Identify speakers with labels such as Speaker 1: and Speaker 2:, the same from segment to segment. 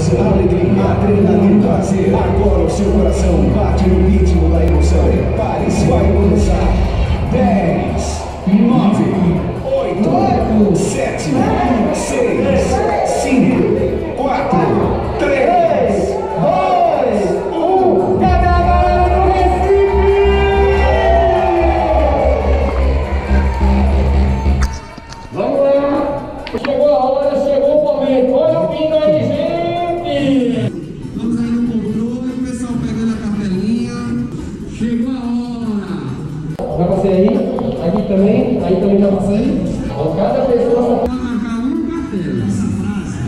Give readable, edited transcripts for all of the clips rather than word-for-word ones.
Speaker 1: Esperança, alegria, adrenalina, prazer. Agora o seu coração bate no ritmo da emoção. Prepare-se, vai começar. 10, 9, 8, 7, 6, 5, 4, 3, 2, 1. Cadê a galera do Recife? Vamos lá. Chegou a hora, chegou o momento. Olha o pingo aí, gente.
Speaker 2: Vamos aí no controle, o pessoal pegando a cartelinha. Chegou a hora.
Speaker 3: Já passei aí? Aqui também? Aí também já passei? Cada pessoa só
Speaker 2: Pode marcar uma cartela. Essa frase.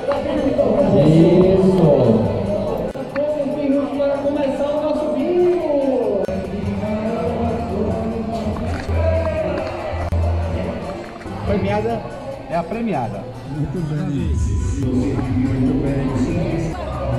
Speaker 3: isso.
Speaker 1: Poucos minutos para começar o nosso bingo.
Speaker 4: Premiada é a premiada.
Speaker 2: Muito bem. Muito bem.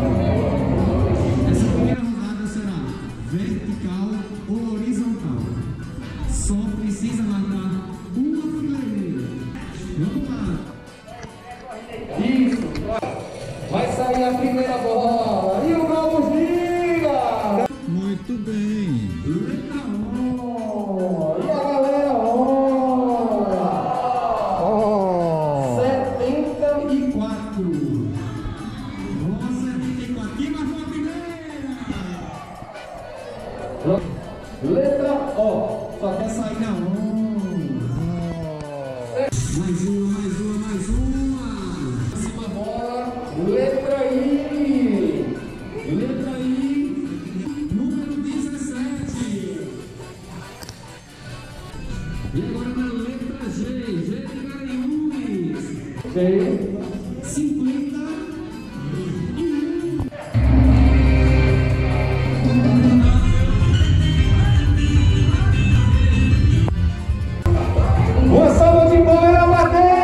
Speaker 2: Essa primeira rodada será vertical ou horizontal. Só precisa marcar uma fileirinha. Vamos lá.
Speaker 1: Isso. Vai sair a primeira bola. E o Vamos Liga.
Speaker 2: Muito bem. Letra O.
Speaker 1: E a galera
Speaker 2: Oh. 74. Boa, 74. Quem marcou a primeira?
Speaker 1: Letra O.
Speaker 2: Só quer sair na 1. Mais uma.
Speaker 1: Próxima bola. Letra I.
Speaker 2: Letra I, número 17. E agora na letra G, G de Garanhuns.
Speaker 1: G.
Speaker 2: 51.
Speaker 1: Uma salva de palmas, Matheus!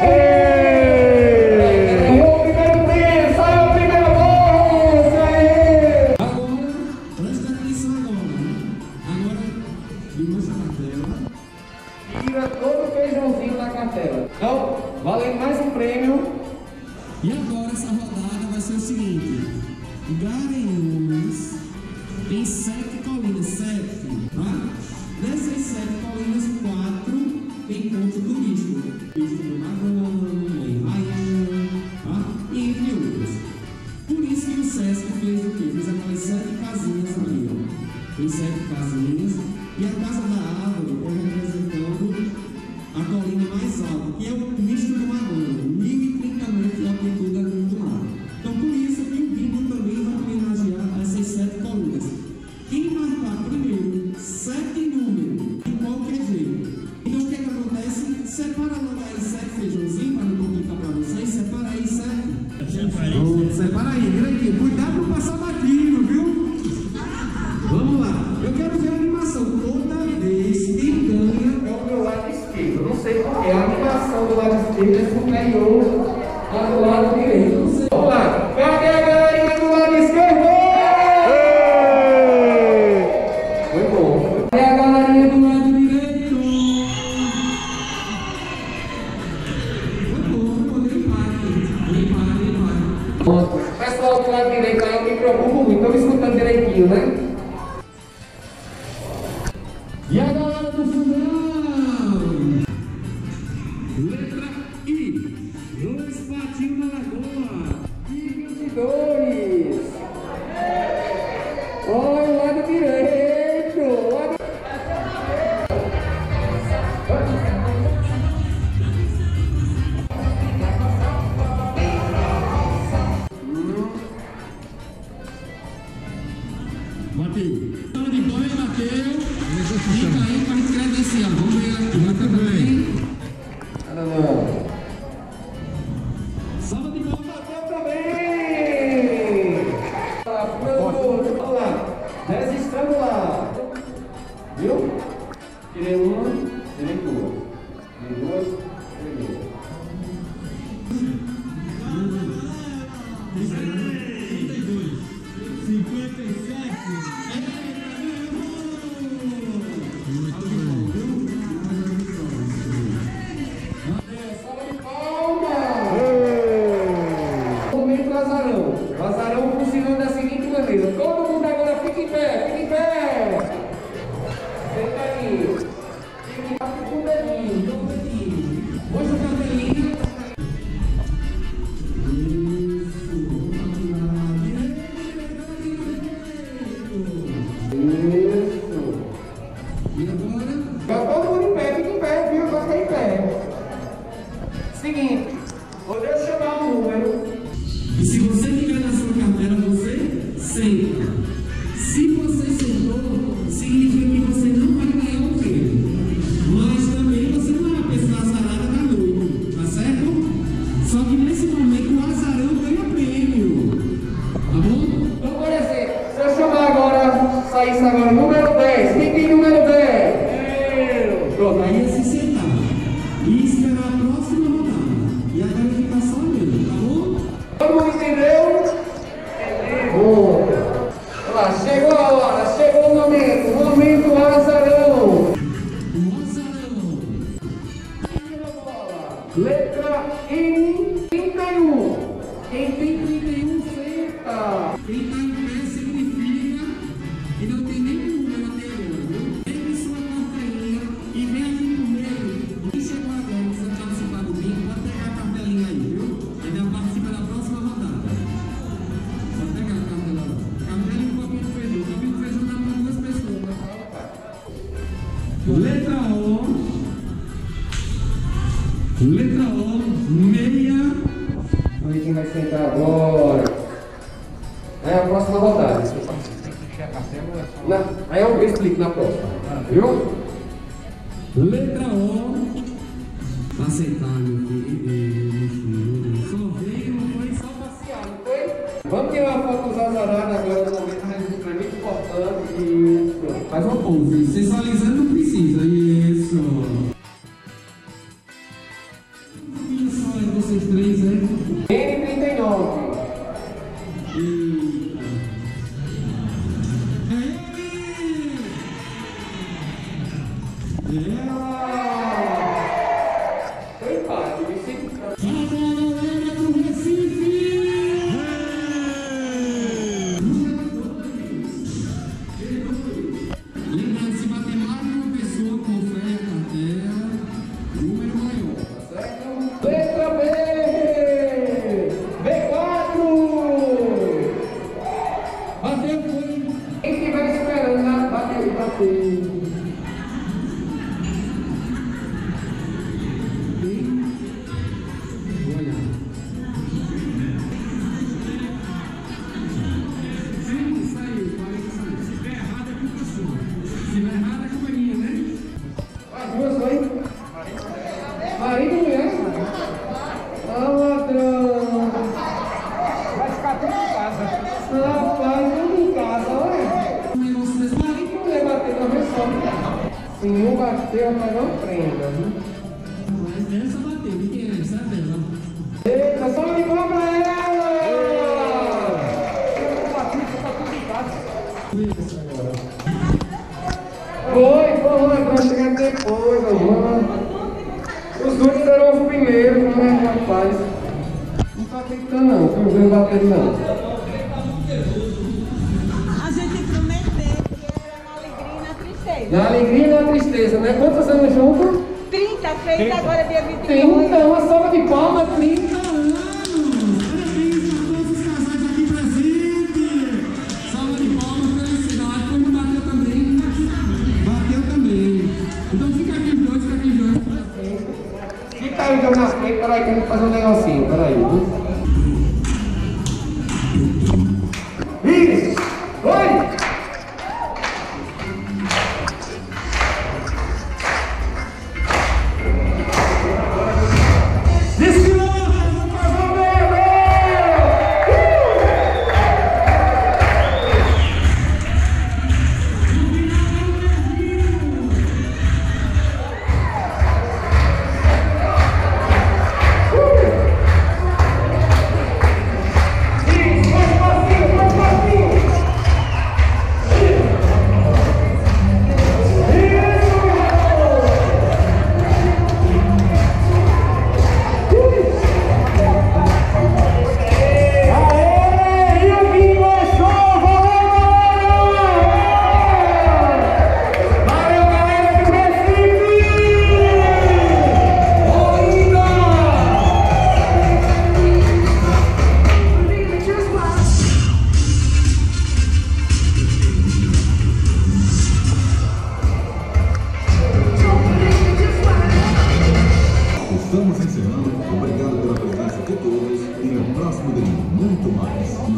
Speaker 1: Saiu o primeiro tempo, saiu a primeira bola! Isso aí!
Speaker 2: Agora, presta atenção agora. Agora, mostra a tela.
Speaker 1: Tira todo o feijãozinho da cartela. Então, valendo mais um prêmio.
Speaker 2: E agora essa rodada vai ser o seguinte: Garanhuns tem 7 colinas, 7, tá? Dessas 7 colinas, 4 tem ponto turístico. Turístico do Magão, em Raião, tá? E entre outros. Por isso que o Sesc fez o quê? Fez aquelas 7 casinhas ali, ó. Tem 7 casinhas. E a Casa da Árvore é representando a colina mais alta, que é o Cristo do Magão, 1030 metros de altitude ali do lado. Então, por isso que o bingo também vai homenagear essas 7 colunas. Quem marcar primeiro 7 números, de qualquer jeito. Então, o que acontece? Separa logo aí 7 feijãozinhos, para não complicar para vocês. Separa aí 7. Separa aí, direitinho. Cuidado para não passar batido, viu? Vamos lá. Eu quero ver a animação. Toda vez quem ganha
Speaker 1: É o meu lado esquerdo. Não sei porquê. A animação do lado esquerdo é superior à do lado direito. Não sei. Vamos lá. Cadê a galerinha do lado esquerdo? Foi bom. Cadê a galerinha do lado direito?
Speaker 2: empate.
Speaker 1: Pessoal do lado direito aí, eu me preocupo muito. Estão me escutando direitinho, né?
Speaker 2: E a galera do fundão? Letra I. 2 patinhos na lagoa.
Speaker 1: E 22. Olha o lado direito. Lado...
Speaker 2: Bateu. Então de banho, bateu. Fica aí para credenciar. Vamos ver aqui. Muito bem.
Speaker 1: Não.
Speaker 2: Salva de palmas.
Speaker 1: Bateu também. Vamos lá. Registrando lá. Viu? Tirei uma, tirei duas. Tirei duas, tirei duas.
Speaker 2: Cinquenta e 57.
Speaker 3: azarão. O azarão funciona da seguinte maneira. Todo mundo agora fica em pé, fica em pé. Sentadinho. Fica com o dedinho. Puxa o cabelinho. Seguinte, vou deixar chamar o número.
Speaker 2: E se você ligar na sua carteira, você senta. Se você sentou, significa que você não vai ganhar o prêmio. Mas também você não vai pescar azarada da noite, tá certo? Só que nesse momento o azarão ganha prêmio. Tá bom?
Speaker 3: Então, por exemplo, se eu chamar agora, saísse agora número 10, quem tem número 10?
Speaker 2: Pronto, aí é se sentar. E esperar a próxima rodada. E a verificação mesmo, tá bom?
Speaker 3: Todo mundo entendeu? Bom. Olha lá, chegou a hora, chegou o momento azarão.
Speaker 2: O azarão.
Speaker 3: Letra N, 31. Quem tem 31 senta.
Speaker 2: Quem tá em pé significa que não tem nenhum número até agora, viu? Pegue sua carteirinha e vem aqui no meio. Quem chegou agora, você não participar do bingo, pode pegar a cartelinha aí, viu? Ainda participa da próxima rodada. Pode pegar a cartela lá. Cartela e um copinho de feijão. O copinho de feijão dá para duas pessoas. Letra O. Letra O, meia.
Speaker 3: Vamos ver quem vai sentar agora. É a próxima rodada. Aí eu explico na próxima. Viu?
Speaker 2: Letra O. Pra sentar, meu filho. Só veio, não foi só passear, não foi?
Speaker 3: Vamos tirar uma foto dos azarados agora no momento, é muito importante. Isso.
Speaker 2: Faz uma pose. Sensualizando não precisa. Isso. Um só é vocês três, né?
Speaker 3: N39.
Speaker 2: Eita.
Speaker 3: Foi empate, Vicente.
Speaker 2: Fala, galera do Recife! Lembrando, se bater mais de uma pessoa, confere a cartela, número maior, tá certo?
Speaker 3: Letra B. B4.
Speaker 2: Bateu, foi!
Speaker 3: Quem estiver esperando, né? Bateu. Marido e mulher? Ah, ladrão!
Speaker 4: Vai ficar tudo em casa.
Speaker 3: Rapaz, tudo em casa, olha! Marido e mulher bateu na vez só. Se não bateu, mas não prenda, viu?
Speaker 2: Mas essa bateu, o que é essa? Sabe ela?
Speaker 3: Eita, só ligou pra ela!
Speaker 4: Tá tudo em casa.
Speaker 3: Foi, pra chegar depois, mano. Os dois serão os primeiros, né, rapaz? Não tá acreditando não, que não bateu não.
Speaker 5: A gente prometeu que era na alegria e na tristeza.
Speaker 3: Na alegria e na tristeza, né? Quantos anos juntos?
Speaker 5: 30, fez agora dia 28.
Speaker 3: 30, uma salva de palmas, 30
Speaker 2: anos! Parabéns a todos os casais aqui presentes! Salva de palmas, felicidade, como bateu também. Bateu também. Então fica aqui os dois, fica aqui os dois.
Speaker 3: Fica aí, então, na frente, peraí, que eu vou fazer um negocinho, peraí. Isso! Oi!
Speaker 1: descubrir muito mais.